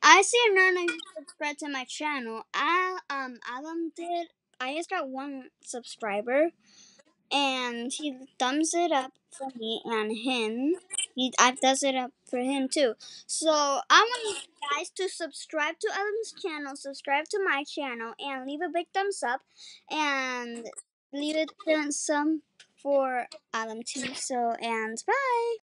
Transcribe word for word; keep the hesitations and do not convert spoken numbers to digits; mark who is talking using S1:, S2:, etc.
S1: I see none of you subscribe to my channel. I um Alan did. I just got one subscriber, and he thumbs it up for me and him. He I does it up for him too. So I want you guys to subscribe to Alan's channel, subscribe to my channel, and leave a big thumbs up, and leave a thumbs up for Alan too. So and bye.